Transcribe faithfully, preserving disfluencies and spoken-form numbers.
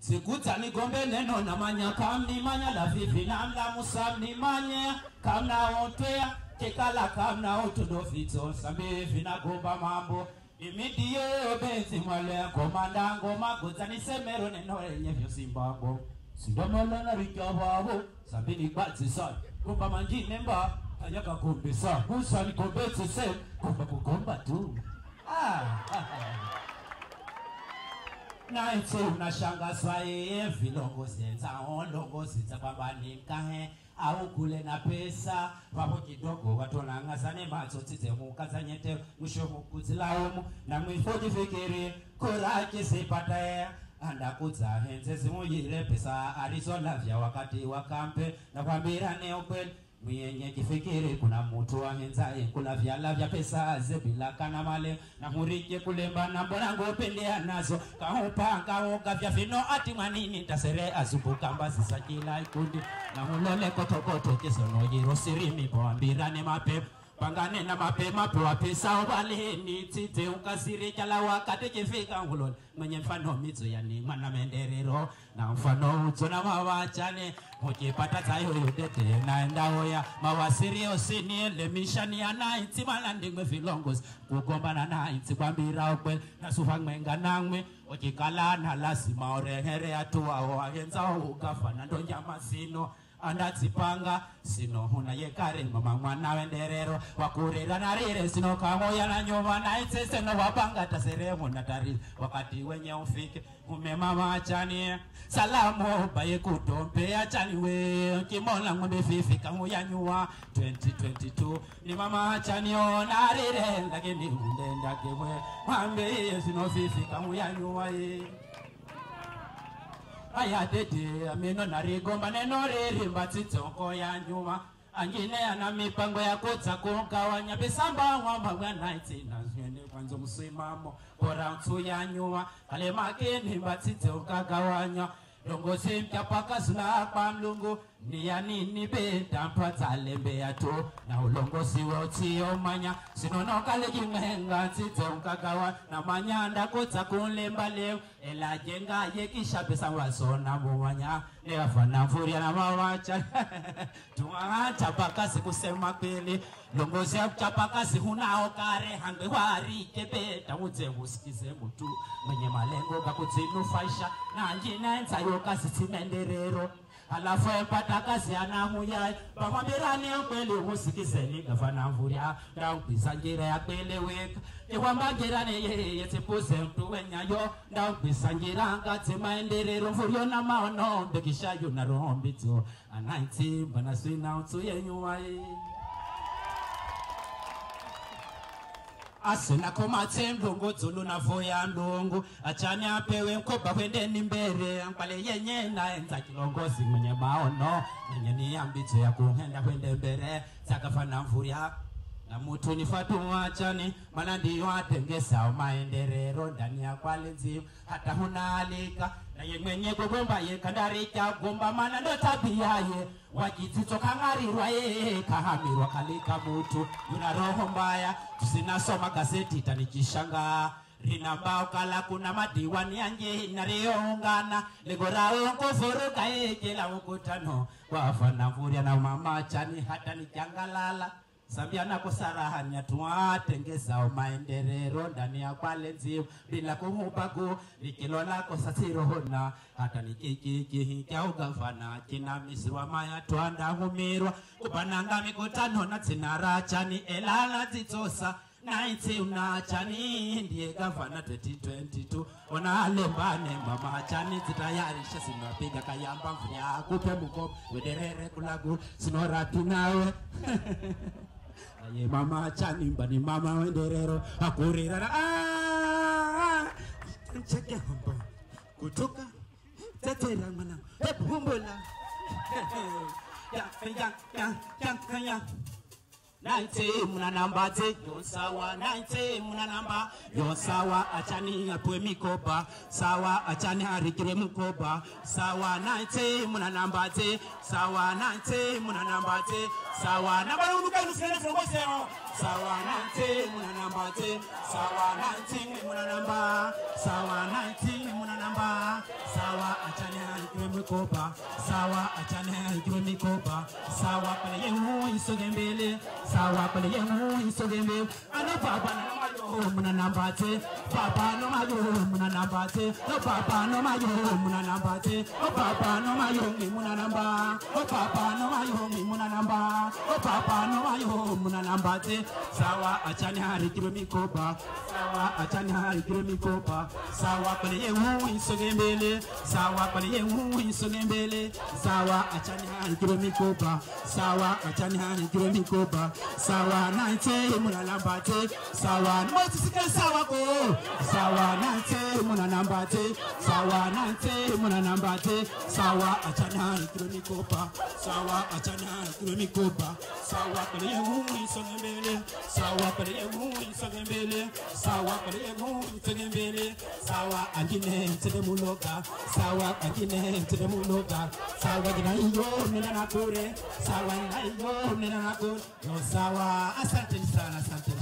Sikuta ni gombe neno na manya kamni manya la vivi na mla musamni manya kamna otwea kekala kamna otodofito sambi vina gomba mambo imidiyo benzi mwale komandango magoza ni semero neno enye vyo simbango sindomela na rikababo sambi ni batsi sa gomba manjine mba ayaka gombe sa musa ni gombe se gomba kugomba tu ah na ite unashangaswa yeye vilongo zenza onlongo zinza kwamba nikahe au kule na pesa wapo kidogo watu wanangazane macho tite mukazanyete mwisho mukuzilaumu na mwifoji fikiri kuraki sipatae anda kuza henze zimujire pesa Arizona vya wakati wakampe na kwambira ne ukweli mwenye kifikiri kuna mtu wa henzaye kula vyala vya pesa zebila kana male na murike kulemba na mbona ngopendea nazo kahopa kaoga vya vino ati manini tasere azubuka mbazi sakila ikundi na mulole kotokoto kisono jiro sirimi poambirane mapepo pangane na mapema pewa pesa obaleni tite ukasiri kala wakati kifika nguloni mwenye mfano mizo yani mwana menderero na mfano utona mawachane mukipata tayo yudete naenda hoya mawasiri osini lemishani ya naiti malandingwe vilongos kugombana naiti kwa mbira okwe na sufa mwenga nangwe okikala na lasima orehere atuwa oagenza ugafa na ndonja masino andatipanga sino huna yekare mama mwana wenderero wakurira narire sino kamoya na nyuma na itese no wapanga taseremo natari wakati wenye ufike umemama achani salamu baye kutompe achani we kimona ngombe fifi kamoya nyua twenty twenty-two ni mama achani ona rire lakini undenda kewe mambe sino fifi kamoya nyua ye aya dede ameno narigomba neno riri mbatitsonko ya nyuma angine ana mipango ya kutsa kugawanya besamba mwamba mwanaiti nazwene kwanzo musimamo bora mtu ya nyuma kale makeni mbatitsonka gawanya longozi mpaka zula kwa mlungu ni ya nini beta mpata lembe ya to na ulongozi woti omanya sinono kale jingenga tsitsonka gawa na manyanda kutsa kulemba leo ela jenga yekisha pesa wasona mwanya ne afana furia na mawacha tuacha pakasi kusema kweli longozi apakasi hunao kare hangwe wari kebeta uze usikize mtu mwenye malengo gakuzinufaisha na njina nzayo kasi timenderero alafu empata kasi anahuya bamwambirani kweli usikizeni gavana mvuria na ukizangira ya kweli weka iwambagirane yeye tipuse mtu wenyayo na ukizangira ngati maenderero mvurio na maono mbekishayo na rombito anaiti bana swina utu yenyuwa asina koma tembongo zulu na voya ndongo achani apewe mkoba wende ni mbere ampale yenye na enza kilongozi mwenye maono mwenye ni ambito ya kuhenda wende mbere sakafana mvuria na mutu ni fatu wachani mana ndiyo atengesa maenderero ndani ya kwale nzimu hata huna alika na ye mwenye kugomba ye kandarika gomba mana ndo tabia ye wajitito kangarirwa ye kahamirwa kalika mutu yuna roho mbaya tusinasoma gazeti tanikishanga rinambao kala kuna madiwani anje inareongana legorao kufuruka ye kila ukutano wafana mvuria na mama chani hata nikiangalala Sambiana kusarahanya tuwatengeza maenderero ndani ya kwale nzimu bila kumubagu likilo lako sasirohona hata nikikiki kya ugavana kina misirwa maya tuanda humirwa kupananga mikutano na tinarachani elala zitosa naiti unachani ndiye gavana twenty twenty-two ona lembane mama chani zitayarisha sinapiga kayamba mfuria kupe muko wederere kulagu sinorati nawe aye mama chani mbani mama wenderero akurira na ah cheke humbo kutoka tetera mwana humbola ya ya ya ya ya Naite muna namba te yosawa naite muna namba yosawa achani apwe mikoba sawa achani harikire mukoba sawa naite muna namba te sawa naite muna namba te sawa namba unuka nusikele frogoseo sawa naite muna namba te sawa naite muna namba sawa naite muna namba sawa achani ikire mikoba sawa achane ikire mikoba sawa pale yemu isoge mbele sawa pale yemu isoge mbele ano baba na mayo muna nambate baba no mayo muna nambate no baba no mayo muna nambate o baba no mayo muna namba o baba no mayo muna namba o baba no mayo muna nambate sawa achane hari ikire mikoba sawa achane hari ikire mikoba sawa pale yemu isoge mbele sawa pale yemu isoge mbele sawa achane hari ikire mikoba sawa achane hari ikire mikoba sawa nante muna nambate sawa mwezi sika sawa ko sawa nante muna nambate sawa nante muna nambate sawa achane hari ikire mikoba sawa achane hari ikire mikoba sawa pale yemu isoge mbele sawa pale yemu isoge mbele sawa pale yemu isoge mbele sawa agine tede muloga sawa agine tede muloga sawa gina iyo nina nakure sawa ina iyo nina nakure no sawa asante sana asante